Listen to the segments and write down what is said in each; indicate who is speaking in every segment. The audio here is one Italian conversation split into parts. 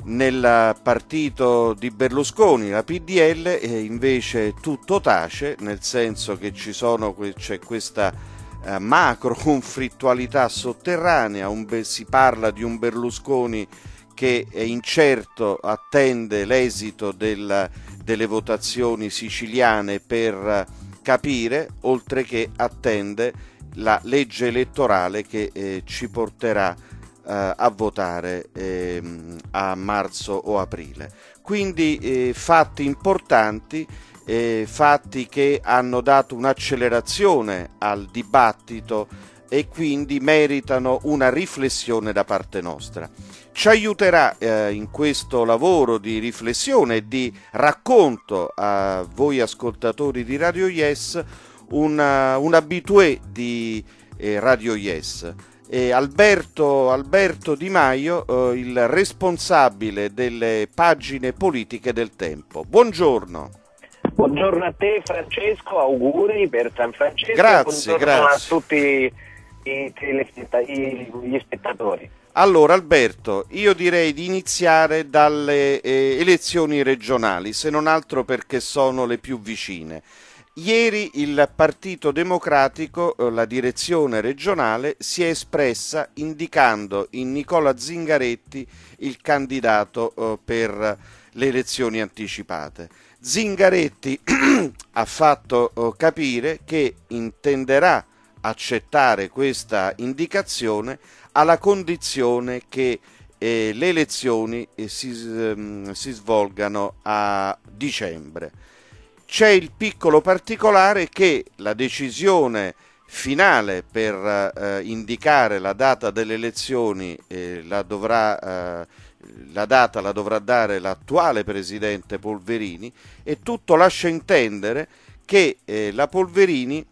Speaker 1: Nel partito di Berlusconi, la PDL, invece tutto tace, nel senso che c'è questa macro conflittualità sotterranea, si parla di un Berlusconi che è incerto, attende l'esito delle votazioni siciliane per capire, oltre che attende la legge elettorale che ci porterà a votare a marzo o aprile. Quindi fatti importanti, fatti che hanno dato un'accelerazione al dibattito e quindi meritano una riflessione da parte nostra. Ci aiuterà in questo lavoro di riflessione e di racconto a voi ascoltatori di Radio Yes un habitué di Radio Yes. Alberto Di Maio, il responsabile delle pagine politiche del Tempo. Buongiorno.
Speaker 2: Buongiorno a te Francesco, auguri per San Francesco.
Speaker 1: Grazie,
Speaker 2: buongiorno
Speaker 1: grazie
Speaker 2: a tutti gli spettatori.
Speaker 1: Allora Alberto, io direi di iniziare dalle elezioni regionali, se non altro perché sono le più vicine. Ieri il Partito Democratico, la direzione regionale, si è espressa indicando in Nicola Zingaretti il candidato per le elezioni anticipate. Zingaretti ha fatto capire che intenderà accettare questa indicazione alla condizione che le elezioni si svolgano a dicembre. C'è il piccolo particolare che la decisione finale per indicare la data delle elezioni la dovrà dare l'attuale presidente Polverini, e tutto lascia intendere che la Polverini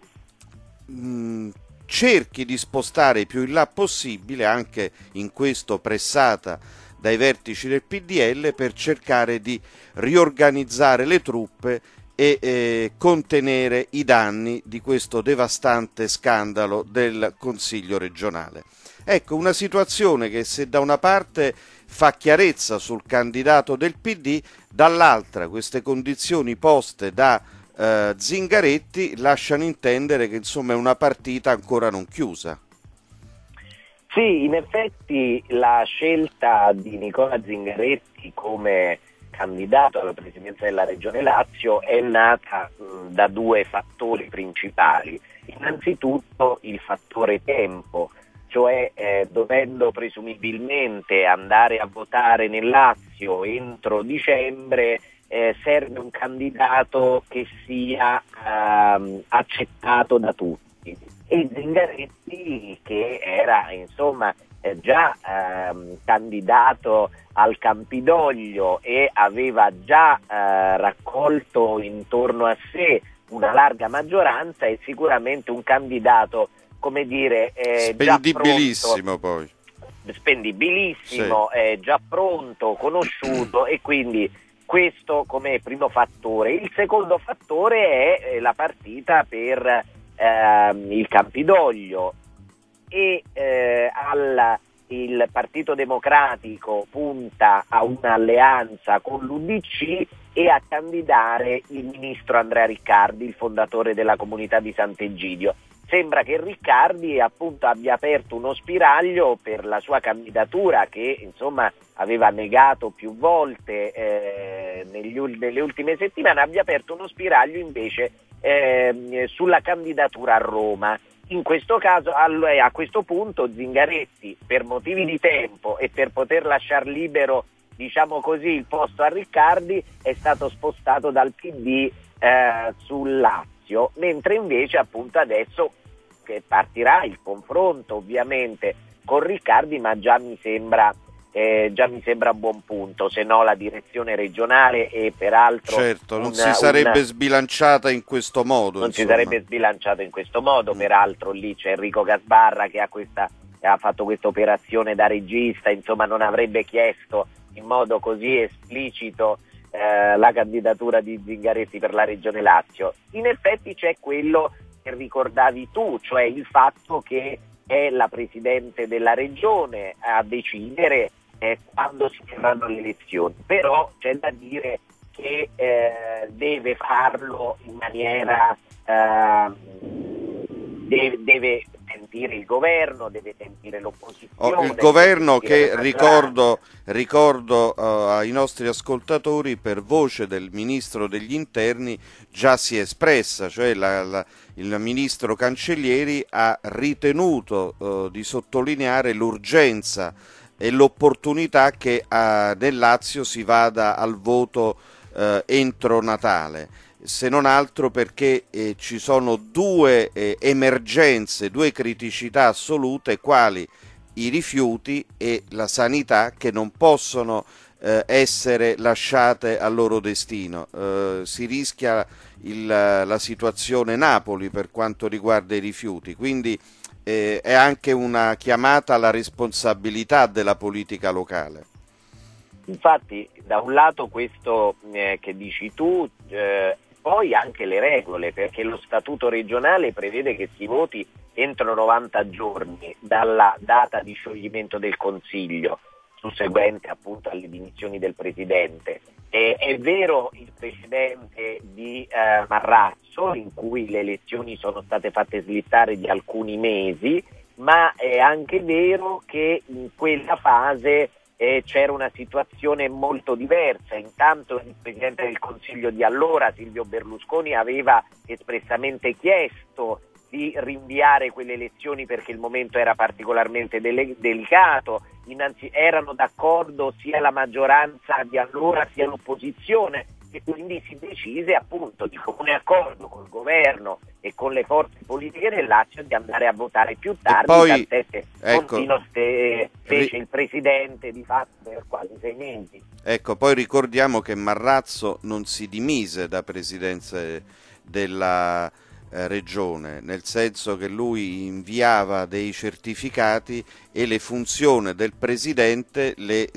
Speaker 1: cerchi di spostare più in là possibile, anche in questo pressata dai vertici del PDL, per cercare di riorganizzare le truppe e contenere i danni di questo devastante scandalo del Consiglio regionale. Ecco, una situazione che, se da una parte fa chiarezza sul candidato del PD, dall'altra queste condizioni poste da Zingaretti lasciano intendere che insomma è una partita ancora non chiusa.
Speaker 2: Sì, in effetti la scelta di Nicola Zingaretti come candidato alla presidenza della Regione Lazio è nata da due fattori principali. Innanzitutto il fattore tempo, cioè dovendo presumibilmente andare a votare nel Lazio entro dicembre, serve un candidato che sia accettato da tutti. E Zingaretti, che era insomma già candidato al Campidoglio e aveva già raccolto intorno a sé una larga maggioranza, è sicuramente un candidato, come dire,
Speaker 1: spendibilissimo, poi
Speaker 2: spendibilissimo,
Speaker 1: sì.
Speaker 2: Già pronto, conosciuto, e quindi questo come primo fattore. Il secondo fattore è la partita per il Campidoglio, e il Partito Democratico punta a un'alleanza con l'UDC e a candidare il ministro Andrea Riccardi, il fondatore della comunità di Sant'Egidio. Sembra che Riccardi appunto abbia aperto uno spiraglio per la sua candidatura, che insomma aveva negato più volte nelle ultime settimane, abbia aperto uno spiraglio invece sulla candidatura a Roma. In questo caso, a questo punto, Zingaretti, per motivi di tempo e per poter lasciar libero, diciamo così, il posto a Riccardi, è stato spostato dal PD sul Lazio, mentre invece appunto adesso che partirà il confronto ovviamente con Riccardi, ma già mi sembra a buon punto, se no la direzione regionale, e peraltro
Speaker 1: certo non si sarebbe sbilanciata in questo modo.
Speaker 2: Non si sarebbe sbilanciato in questo modo, peraltro lì c'è Enrico Gasbarra che ha fatto questa operazione da regista, insomma non avrebbe chiesto in modo così esplicito la candidatura di Zingaretti per la Regione Lazio. In effetti c'è quello che ricordavi tu, cioè il fatto che è la Presidente della Regione a decidere quando si terranno le elezioni, però c'è da dire che deve farlo in maniera, deve sentire il governo, deve sentire l'opposizione.
Speaker 1: Il governo che ricordo ai nostri ascoltatori, per voce del ministro degli interni già si è espressa, cioè il ministro Cancellieri ha ritenuto di sottolineare l'urgenza e l'opportunità che nel Lazio si vada al voto entro Natale, se non altro perché ci sono due emergenze, due criticità assolute, quali i rifiuti e la sanità, che non possono essere lasciate al loro destino. Si rischia la situazione Napoli per quanto riguarda i rifiuti, quindi è anche una chiamata alla responsabilità della politica locale.
Speaker 2: Infatti, da un lato questo che dici tu, poi anche le regole, perché lo statuto regionale prevede che si voti entro 90 giorni dalla data di scioglimento del Consiglio, susseguente appunto alle dimissioni del Presidente. È vero il precedente di Marrazzo, in cui le elezioni sono state fatte slittare di alcuni mesi, ma è anche vero che in quella fase c'era una situazione molto diversa. Intanto il Presidente del Consiglio di allora, Silvio Berlusconi, aveva espressamente chiesto di rinviare quelle elezioni perché il momento era particolarmente delicato. Erano d'accordo sia la maggioranza di allora sia l'opposizione, e quindi si decise appunto di comune accordo col governo e con le forze politiche del Lazio di andare a votare più tardi.
Speaker 1: Poi,
Speaker 2: Contino fece il presidente di fatto per quasi 6 mesi.
Speaker 1: Ecco, poi ricordiamo che Marrazzo non si dimise da presidente della regione, nel senso che lui inviava dei certificati e le funzioni del presidente le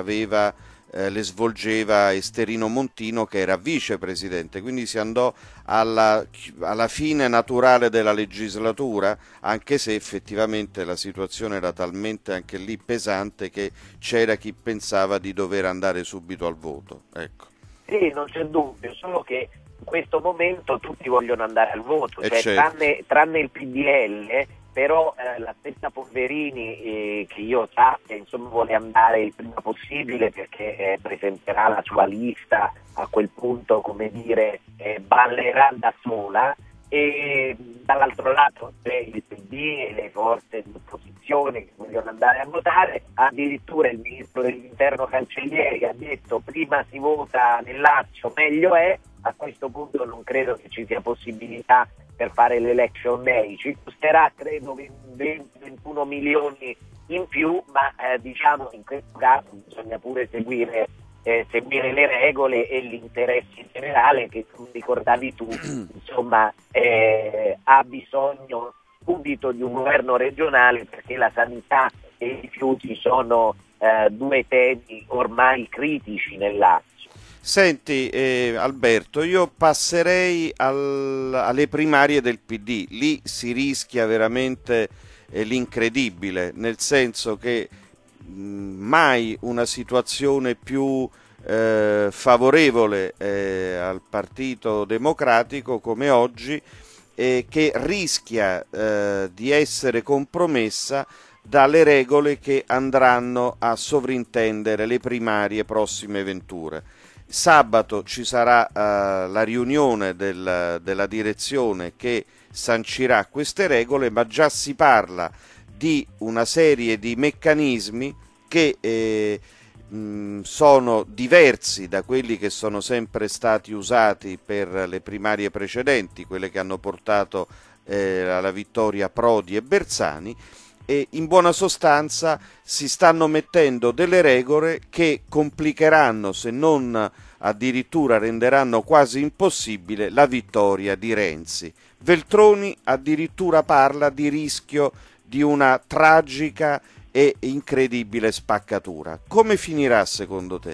Speaker 1: svolgeva Esterino Montino, che era vicepresidente, quindi si andò alla fine naturale della legislatura, anche se effettivamente la situazione era talmente anche lì pesante che c'era chi pensava di dover andare subito al voto. Ecco.
Speaker 2: Sì, non c'è dubbio, solo che in questo momento tutti vogliono andare al voto, cioè,
Speaker 1: certo.
Speaker 2: tranne il PDL. Però la stessa Polverini, che io sappia, insomma, vuole andare il prima possibile perché presenterà la sua lista, a quel punto, come dire, ballerà da sola, e dall'altro lato c'è il PD e le forze di opposizione che vogliono andare a votare. Addirittura il ministro dell'interno Cancellieri ha detto: prima si vota nel Lazio meglio è. A questo punto non credo che ci sia possibilità per fare l'election day, ci costerà credo 20-21 milioni in più, ma diciamo in questo caso bisogna pure seguire le regole e l'interesse generale che, come ricordavi tu, insomma ha bisogno subito di un governo regionale, perché la sanità e i rifiuti sono due temi ormai critici nel Lazio.
Speaker 1: Senti Alberto, io passerei alle primarie del PD. Lì si rischia veramente l'incredibile, nel senso che mai una situazione più favorevole al Partito Democratico come oggi, che rischia di essere compromessa dalle regole che andranno a sovrintendere le primarie prossime venture. Sabato ci sarà la riunione della direzione che sancirà queste regole, ma già si parla di una serie di meccanismi che sono diversi da quelli che sono sempre stati usati per le primarie precedenti, quelle che hanno portato alla vittoria Prodi e Bersani, e in buona sostanza si stanno mettendo delle regole che complicheranno, se non addirittura renderanno quasi impossibile, la vittoria di Renzi. Veltroni addirittura parla di rischio di una tragica e incredibile spaccatura. Come finirà secondo te?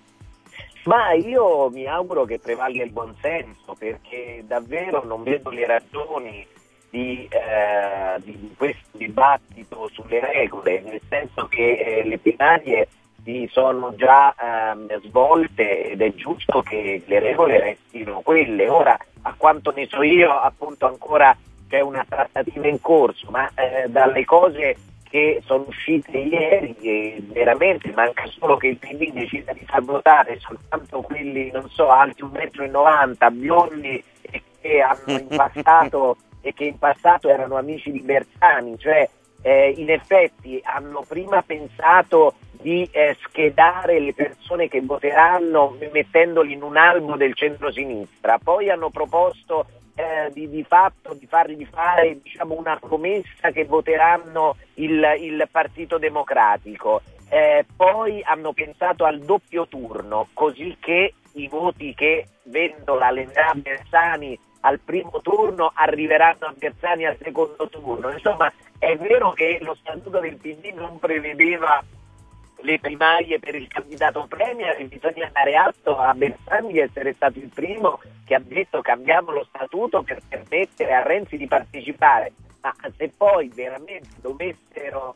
Speaker 2: Ma io mi auguro che prevalga il buonsenso, perché davvero non vedo le ragioni di questo dibattito sulle regole, nel senso che le primarie si sono già svolte ed è giusto che le regole restino quelle. Ora, a quanto ne so io, appunto ancora c'è una trattativa in corso, ma dalle cose che sono uscite ieri veramente manca solo che il PD decida di far votare soltanto quelli, non so, alti 1,90 m, biondi e che hanno impassato e che in passato erano amici di Bersani, cioè in effetti hanno prima pensato di schedare le persone che voteranno mettendoli in un albo del centro-sinistra, poi hanno proposto di fatto di fargli fare, diciamo, una promessa che voteranno il Partito Democratico, poi hanno pensato al doppio turno, così che i voti che Vendola lenderà a Bersani al primo turno arriveranno a Bersani al secondo turno. Insomma, è vero che lo statuto del PD non prevedeva le primarie per il candidato premier e bisogna dare atto a Bersani di essere stato il primo che ha detto cambiamo lo statuto per permettere a Renzi di partecipare, ma se poi veramente dovessero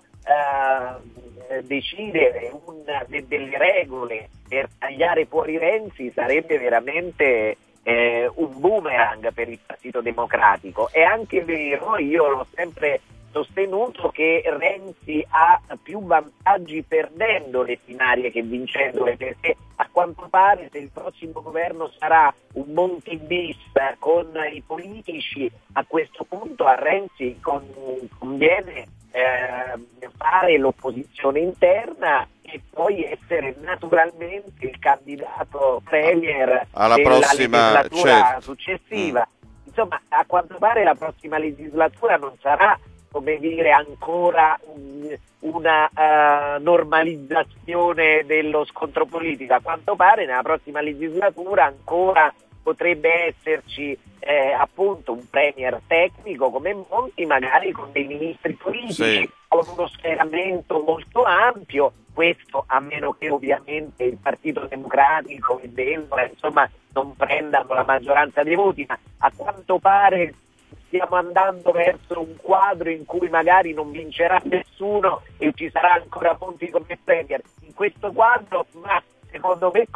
Speaker 2: decidere delle regole per tagliare fuori Renzi sarebbe veramente un boomerang per il Partito Democratico. È anche vero, io l'ho sempre sostenuto, che Renzi ha più vantaggi perdendo le primarie che vincendole, perché a quanto pare se il prossimo governo sarà un Monti bis con i politici, a questo punto a Renzi conviene fare l'opposizione interna e poi essere naturalmente il candidato premier
Speaker 1: alla
Speaker 2: della
Speaker 1: prossima
Speaker 2: legislatura successiva. Insomma, a quanto pare la prossima legislatura non sarà, come dire, ancora una normalizzazione dello scontro politico. A quanto pare nella prossima legislatura ancora potrebbe esserci appunto un premier tecnico come Monti, magari con dei ministri politici, con uno schieramento molto ampio, questo a meno che ovviamente il Partito Democratico e Vendola insomma non prendano la maggioranza dei voti, ma a quanto pare stiamo andando verso un quadro in cui magari non vincerà nessuno e ci sarà ancora Monti come premier. In questo quadro, ma secondo me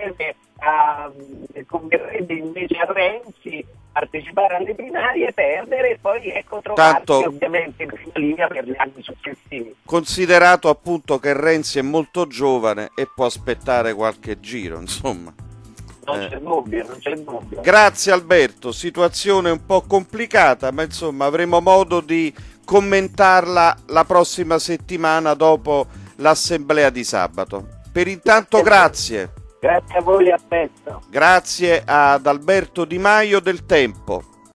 Speaker 2: converrebbe invece a Renzi partecipare alle primarie, perdere e poi trovarsi ovviamente in prima linea per gli anni successivi.
Speaker 1: Considerato appunto che Renzi è molto giovane e può aspettare qualche giro, insomma.
Speaker 2: Non c'è dubbio, non c'è dubbio.
Speaker 1: Grazie Alberto, situazione un po' complicata, ma insomma avremo modo di commentarla la prossima settimana dopo l'assemblea di sabato. Per intanto grazie.
Speaker 2: Grazie a voi, a presto.
Speaker 1: Grazie ad Alberto Di Maio del Tempo.